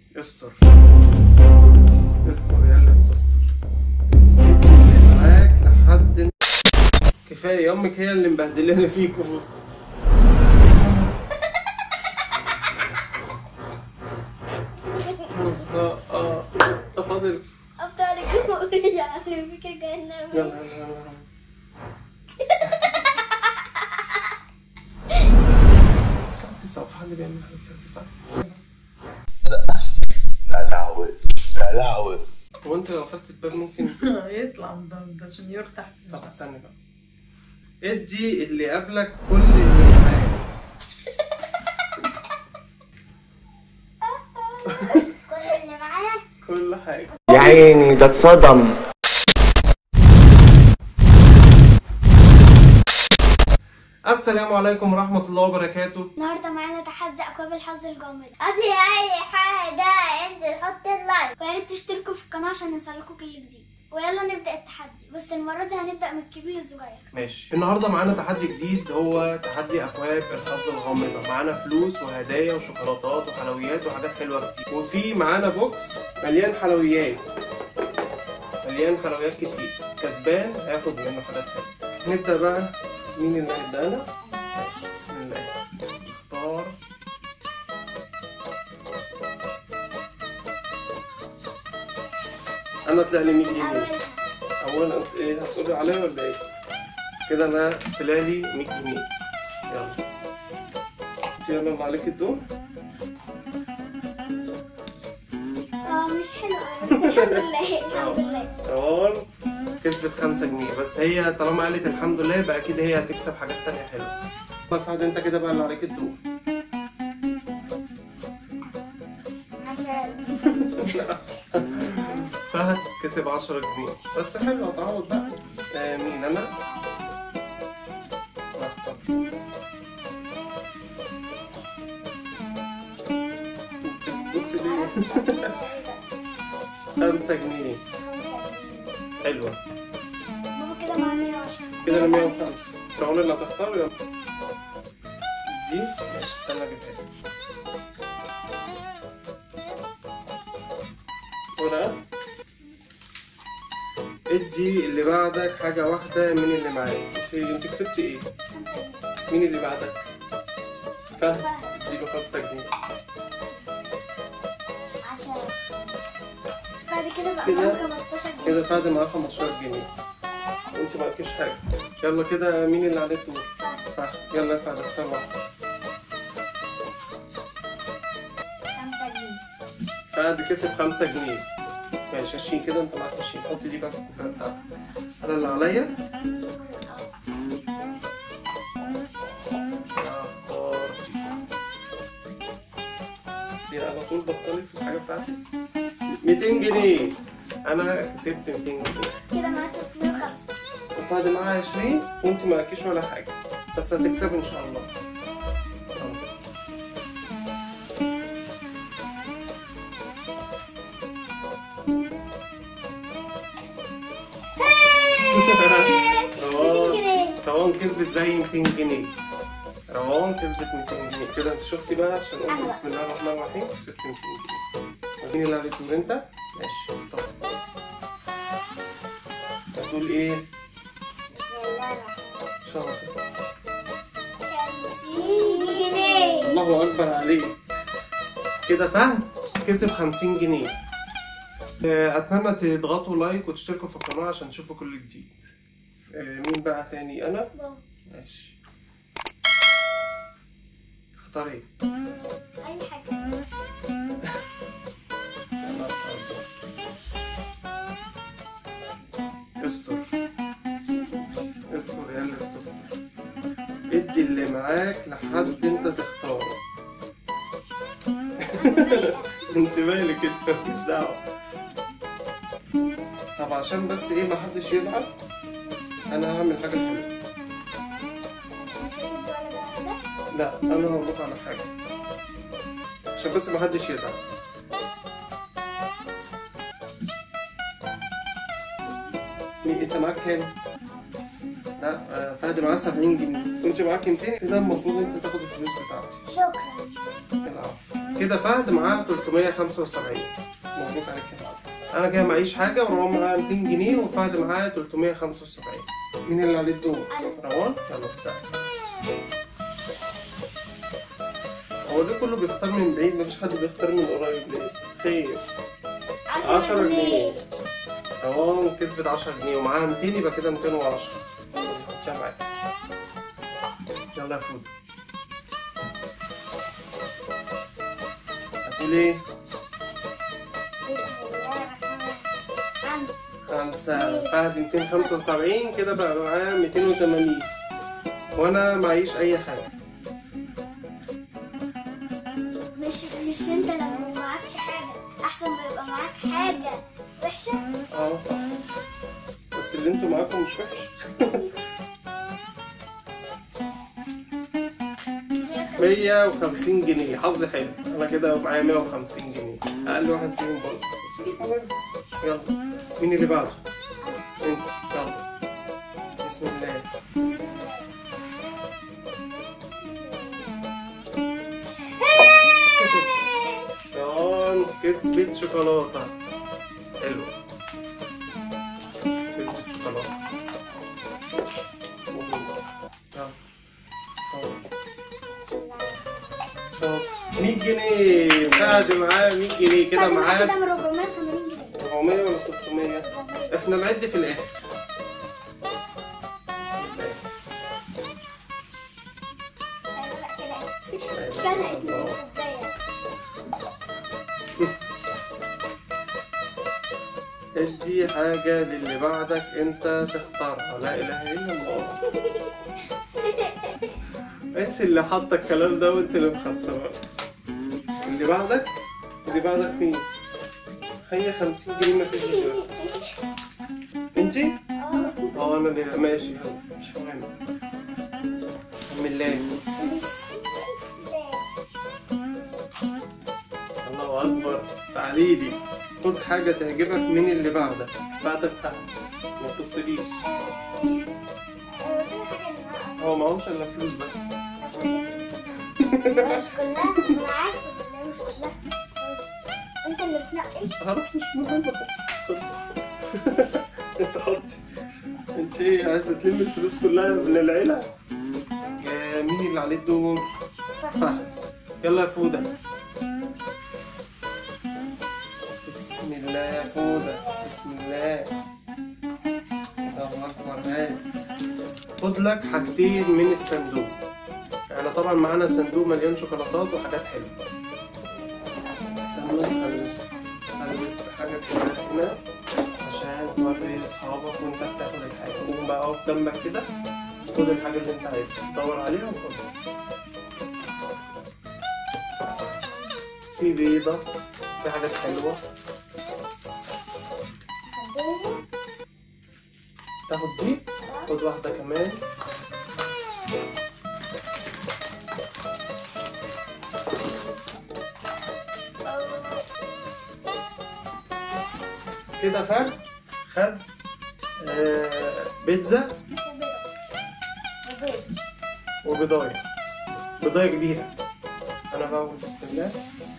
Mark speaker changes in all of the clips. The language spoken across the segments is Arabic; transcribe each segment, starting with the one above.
Speaker 1: استر استر يا اللي بتستر. اللي معاك لحد كفايه، امك هي اللي مبهدلاني فيك وفوز. ده فاضل
Speaker 2: ابطالك ورجع لي فكره كانه
Speaker 1: يلا يلا يلا. الساعة 9 في حد بيعمل حاجة الساعة 9؟
Speaker 3: لا لهوي لا لهوي.
Speaker 1: هو انت لو قفلت الباب ممكن
Speaker 4: يطلع ده سنيور تحت.
Speaker 1: طب استنى بقى. ادي اللي قبلك كل اللي معاك.
Speaker 2: كل اللي معايا
Speaker 1: كل حاجة.
Speaker 3: يا عيني ده اتصدم.
Speaker 1: السلام عليكم ورحمة الله وبركاته.
Speaker 2: النهارده معانا تحدي اكواب الحظ الجامد. قبل اي حاجه انزل حط اللايك ويا ريت تشتركوا في القناه عشان يوصلكوا كل جديد. ويلا نبدا التحدي، بس المره دي هنبدا من الكبير للصغير.
Speaker 1: ماشي. النهارده معانا تحدي جديد، هو تحدي اكواب الحظ الغامضة. معانا فلوس وهدايا وشوكولاتات وحلويات وحاجات حلوة كتير، وفي معانا بوكس مليان حلويات. مليان حلويات كتير. كسبان هياخد منه حاجات حلوة. نبدأ بقى. مين اللي هيبدأ؟ أنا؟ ماشي. بسم الله. اختار. أنا طلع لي 100 جنيه. أولا أنت إيه هتقولي عليا ولا إيه؟ كده أنا طلع لي 100 جنيه. يلا. أنت يلا اللي عليك الدور.
Speaker 2: مش حلوه بس الحمد لله الحمد لله.
Speaker 1: روان كسبت 5 جنيه، بس هي طالما قالت الحمد لله يبقى أكيد هي هتكسب حاجات تانية حلوة. فهد أنت كده بقى اللي عليك الدور.
Speaker 2: عشان
Speaker 1: فهد كسب 10 جنيه، بس حلو هتعوض بقى. مين أنا؟ أختار. بص ليه؟ 5 جنيه. حلوة.
Speaker 2: بابا كده مع 110.
Speaker 1: كده أنا 105. فرعون اللي هتختار يلا. دي ماشي. استنى أجيبها لك. ورقة. ادي اللي بعدك حاجة واحدة من اللي معاك. انت كسبتي ايه؟
Speaker 2: 5 جنيه.
Speaker 1: مين اللي بعدك؟ فهد. اديله 5 جنيه.
Speaker 2: عشان بعد كده بقى
Speaker 1: كده-
Speaker 2: معاك 15 جنيه.
Speaker 1: كده فهد معاه 15 جنيه. وانت معكيش حاجة. يلا كده مين اللي عليه الدور؟ فهد. يلا يا فهد اختار واحدة.
Speaker 2: 5 جنيه.
Speaker 1: فهد كسب 5 جنيه. ماشي 20 كده، انت معاك 20. حط دي بقى في الكوباية بتاعتك. انا اللي عليا. اختار دي على طول. بصلي في الحاجة بتاعتي. 200 جنيه. انا كسبت 200 جنيه.
Speaker 2: كده معاك 305.
Speaker 1: وفهد معاه 20 وانت معكيش ولا حاجة، بس هتكسب ان شاء الله. روان كسبت زي 200 جنيه. روان كسبت 200 جنيه. كده انت شفتي بقى عشان قلت بسم الله الرحمن الرحيم كسبت 200 جنيه. مين اللي عليك الدور؟ انت؟ ماشي. طب هتقول ايه؟
Speaker 2: بسم الله الرحمن
Speaker 1: شاطر.
Speaker 2: الرحيم. 50 جنيه.
Speaker 1: الله اكبر عليك. كده فهد كسب 50 جنيه. اتمنى تضغطوا لايك وتشتركوا في القناه عشان تشوفوا كل جديد. مين بقى تاني؟ انا.
Speaker 2: بابا.
Speaker 1: ماشي. اختار ايه؟
Speaker 2: اي حاجه.
Speaker 1: انا اختار دي. استر استر يا اللي بتستر. ادي اللي معاك لحد انت تختاره. انت مالك انت؟ مالكش دعوه. طب عشان بس ايه محدش يزعل، انا هعمل حاجه حلوه.
Speaker 2: مش هتنزل ولا ده كده.
Speaker 1: لا انا هقول لكم على حاجه عشان بس محدش يزعل. انت معاك كام؟ لا فهد معاه 70 جنيه وانت معاك 200. كده المفروض انت تاخد الفلوس بتاعتي.
Speaker 2: شكرا.
Speaker 1: العفو. كده فهد معاه 375 مبروك عليك يا فهد. انا كده معيش حاجه وروان معاه 200 جنيه وفهد معاه 375. مين اللي عليه الدور؟ روان. يلا ابدأ. هو ليه كله بيختار من بعيد؟ مفيش حد بيختار من قريب ليه؟ خير. 10 جنيه. روان كسبت 10 جنيه ومعاها 200 يبقى كده 210. حطيها معاك. يلا يا فود. هتقول ايه؟ خمسة. فهد 275 كده بقى معاه 280 وانا معيش اي حاجة.
Speaker 2: مش انت لو معكش حاجة احسن ما يبقى معاك حاجة وحشة؟
Speaker 1: صح، بس اللي انتوا معاكم مش وحش. 150 جنيه. حظي حلو، انا كده معايا 150 جنيه، اقل واحد فيهم برضه بس مش مهم. يلا مين اللي بعده؟ انت. يلا بسم الله. روان كسبت شوكولاتة. حلو، كسبت شوكولاتة. يلا 100 جنيه. فهد معاه 100 جنيه كده معاه.
Speaker 2: كده 480 جنيه.
Speaker 1: 400 ولا 600؟ احنا نعد في الاخر. بسم الله. ادي حاجة للي بعدك انت تختارها. لا اله الا الله. انت اللي حاطه الكلام ده وانت اللي مخسره. اللي بعدك مين؟ هي 50 جنيه مفيش غيرها. انتي؟ انا اللي ماشي. يلا مش مهم. بسم الله. الله اكبر. تعالي لي خد حاجة تعجبك من اللي بعدك تحت. ما تبصليش. هو معهوش الا فلوس بس.
Speaker 2: مش كلها معاك ولا مش كلها؟ انت اللي بتنقي.
Speaker 1: خلاص مش مهم. انت حطي. انت ايه عايزه تلمي الفلوس كلها من العيله؟ مين اللي عليه الدور؟ فهد. يلا يا فوده. بسم الله يا فوده. بسم الله. الله اكبر. هات خد لك حاجتين من الصندوق. احنا طبعا معانا صندوق مليان شوكولاتات وحاجات حلوه. استنى خلي حاجه كده هنا عشان توري لاصحابك وانت بتاخد الحاجه. قوم بقى اقف جنبك كده خد الحاجه اللي انت عايزها دور عليها وخدها. في بيضه، في حاجات حلوه. تاخد دي. خد واحده كمان. كده فهد خد بيتزا وبيضايه كبيره. انا بقى بسم الله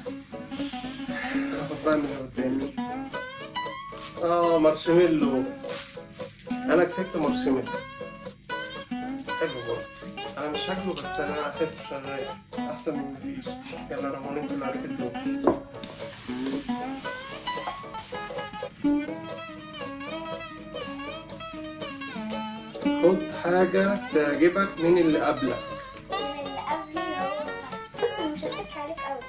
Speaker 1: هاخد بقى من اللي قدامي. مارشميلو. انا كسبت مارشميلو. حلو برضه. انا مش هاكله بس انا احب شغال احسن من مفيش. يلا روان انت اللي عليك الدور. خد حاجة تعجبك من اللي قبلك.
Speaker 2: اللي قبلي هو بص مش هضحك عليك قوي.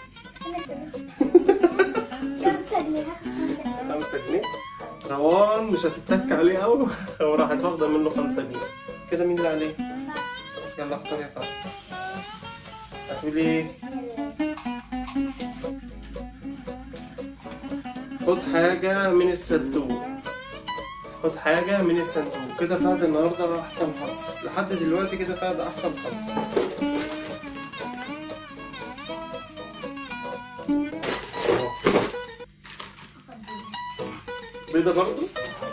Speaker 2: 5 جنيه. هاخد
Speaker 1: 5 جنيه. روان مش هتتك عليه قوي وراحت واخدة منه 5 جنيه. كده مين اللي عليه؟ يلا اختار يا فهد. هتقولي ايه؟
Speaker 2: بسم الله.
Speaker 1: خد حاجة من الصندوق. خد حاجة من الصندوق. كده فهد النهاردة أحسن حظ لحد دلوقتي. كده فهد أحسن حظ. بيضة برضو.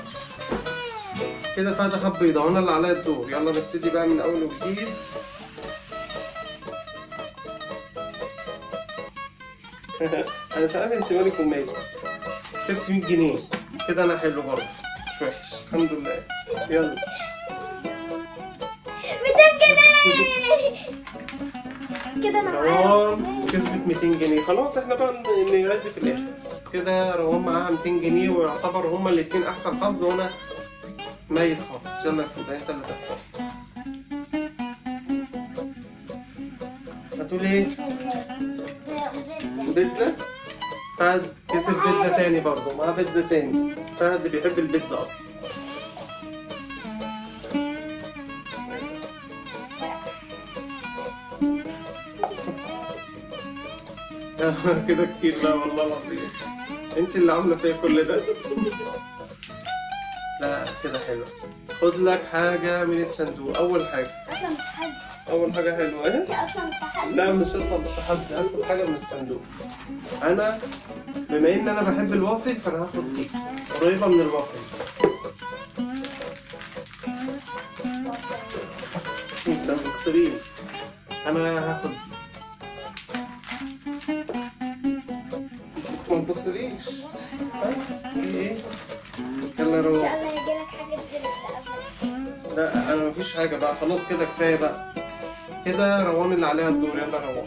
Speaker 1: كده فهد أخد بيضة وأنا اللي عليا الدور. يلا نبتدي بقى من أول وجديد. انا مش عارف انت مالك ومالي. كسبت 100 جنيه كده، انا حلو برضه مش وحش الحمد لله. يلا
Speaker 2: 200 جنيه كده انا معايا.
Speaker 1: روان كسبت 200 جنيه. خلاص احنا بقى نعد في الاخر كده. روان معاها 200 جنيه ويعتبر هما الاتنين احسن حظ وانا ميت خالص. يلا يا فوده انت اللي تختار. هتقول ايه؟ بيتزا. فهد كسب بيتزا تاني برضه، معاه بيتزا تاني. فهد بيحب البيتزا اصلا. كده كتير بقى والله العظيم. انت اللي عامله فيا كل ده. لا كده حلو. خد لك حاجه من الصندوق. اول حاجه حلوه ايه؟ لا مش هطلع بالتحدي، هاخد حاجه من الصندوق. انا بما ان انا بحب الوافل فانا هاخد دي قريبه من الوافل. انت ما تكسريش. انا هاخد دي. ما تبصليش. ايه؟ يلا روح.
Speaker 2: ان شاء الله يجيلك حاجه تجيلك.
Speaker 1: لا انا مفيش حاجه بقى، خلاص كده كفايه بقى. كده روان اللي عليها الدور. يلا روان.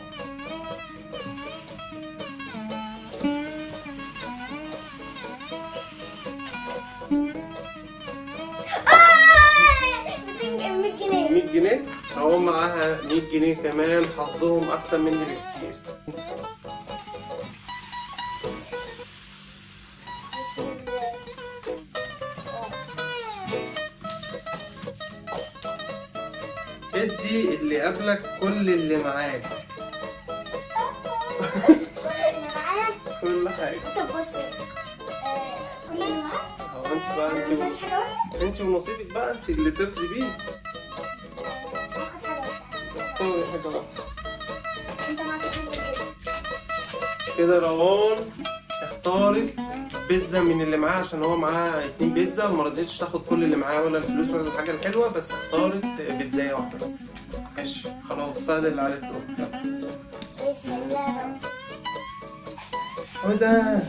Speaker 2: $100
Speaker 1: 100 جنيه. روان معاها 100 جنيه كمان. حظهم احسن مني بكتير. ادي اللي قبلك كل اللي معاك. كل حاجة.
Speaker 2: طب بص كل اللي معاك.
Speaker 1: انت بقى
Speaker 2: مفيش حاجه واحده.
Speaker 1: انت ونصيبك بقى، انت اللي ترضي بيه.
Speaker 2: هاخد حاجه واحده.
Speaker 1: اختاري حاجة واحدة.
Speaker 2: انت معاك
Speaker 1: كده روان اختارت بيتزا من اللي معاه عشان هو معاه 2 بيتزا وما رضيتش تاخد كل اللي معاه ولا الفلوس ولا الحاجة الحلوة، بس اختارت بيتزاية واحدة بس. ماشي خلاص. فهد اللي عليه الدور.
Speaker 2: بسم الله.
Speaker 1: وده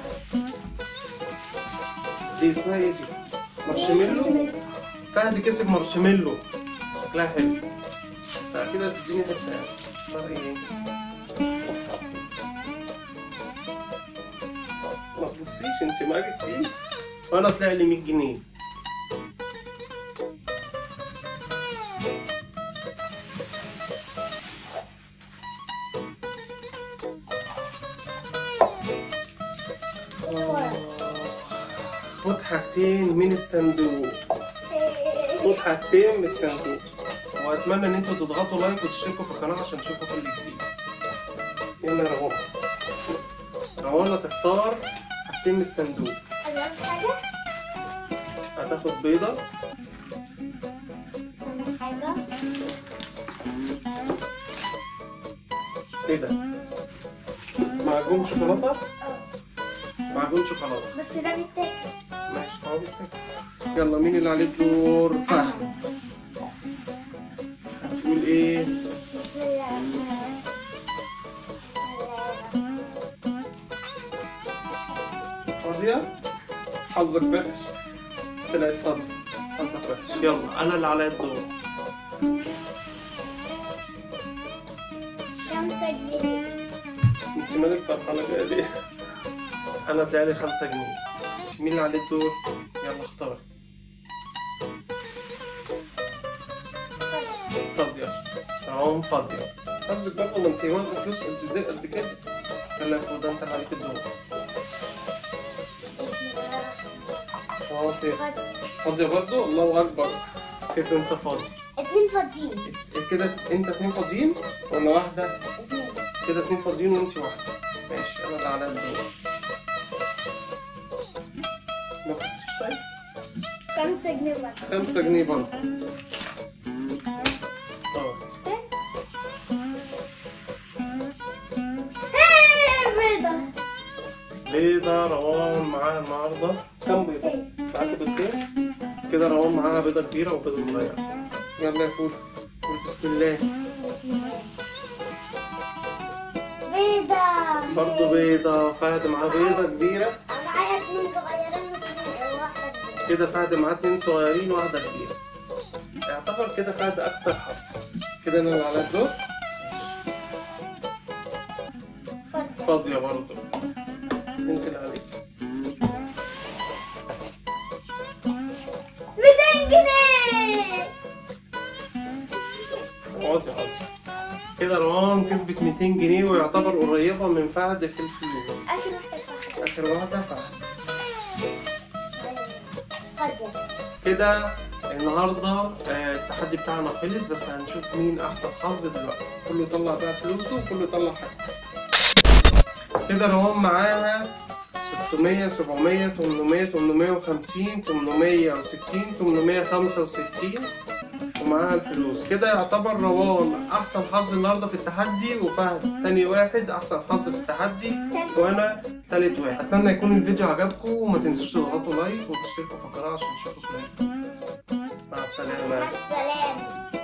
Speaker 1: دي اسمها ايه دي؟ مارشميلو. فهد كسب مارشميلو. شكلها حلو. لا كده تديني حتة يعني. اختار ايه؟ ما تبصيش انت معاك كتير. وانا طلع لي 100 جنيه. خد حاجتين من الصندوق. خد حاجتين من الصندوق. واتمنى ان انتوا تضغطوا لايك وتشتركوا في القناه عشان تشوفوا كل جديد. يلا يا روان. روان هتختار حاجتين من الصندوق.
Speaker 2: اول حاجه
Speaker 1: هتاخد بيضه.
Speaker 2: ثاني حاجه
Speaker 1: ايه ده؟ معجون شوكولاته. معجون شوكولاته.
Speaker 2: بس ده بيتاكل.
Speaker 1: ماشي هو بيتاكل. يلا مين اللي عليه الدور؟ فهد. هتقول ايه؟
Speaker 2: بسم الله الرحمن الرحيم.
Speaker 1: فاضية؟ حظك وحش. طلعت فاضية. حظك وحش. يلا أنا اللي عليا الدور.
Speaker 2: 5 جنيه.
Speaker 1: أنت مالك فرحانة كده ليه؟ أنا طلعلي 5 جنيه. مين اللي عليه الدور؟ يلا اختار. فاضية. أهو فاضية. حظك برضه ما أنت واخدة فلوس قد كده. يلا يا فوده أنت اللي عليك الدور. فاضية. فاضية برضه؟ الله أكبر. كده أنت فاضي.
Speaker 2: 2 فاضيين.
Speaker 1: كده أنت 2 فاضيين ولا واحدة؟
Speaker 2: 2.
Speaker 1: كده 2 فاضيين وأنت واحدة. ماشي أنا اللي على الدور. ما تبصيش طيب؟
Speaker 2: 5 جنيه برضه.
Speaker 1: 5 جنيه برضه.
Speaker 2: بيضة.
Speaker 1: بيضة. روان معاها النهاردة كام بيضة؟ معاك بيضتين؟ كده روان معاها بيضة كبيرة وبيضة صغيرة. يلا يا فول. قول بسم الله.
Speaker 2: بسم الله. بيضة.
Speaker 1: برضه بيضة. فهد معاه بيضة كبيرة.
Speaker 2: معايا 2 صغيرين وواحدة كبيرة.
Speaker 1: كده فهد معاه 2 صغيرين وواحدة كبيرة. يعتبر كده فهد أكتر حظ. كده ننزل على الدور. فاضية برضه. ننزل عليك.
Speaker 2: 200 جنيه.
Speaker 1: اقعدي. كده روان كسبت 200 جنيه ويعتبر قريبة من فهد في الفلوس. آخر واحدة فهد. كده النهاردة التحدي بتاعنا خلص، بس هنشوف مين أحسن حظ دلوقتي. كله يطلع بقى فلوسه وكله يطلع حاجة. كده روان معاها 600 700 800 850 860 865 ومعاها الفلوس. كده يعتبر روان احسن حظ النهارده في التحدي، وفهد تاني واحد احسن حظ في التحدي، وانا تالت واحد. اتمنى يكون الفيديو عجبكم، وما تنسوش تضغطوا لايك وتشتركوا في القناه عشان تشوفوا كل. مع السلامه.